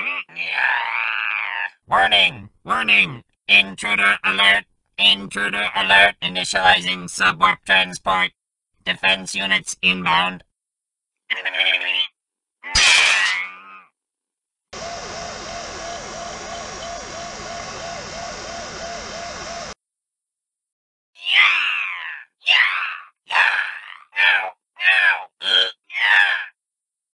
Warning! Warning! Intruder alert! Intruder alert! Initializing subwarp transport. Defense units inbound.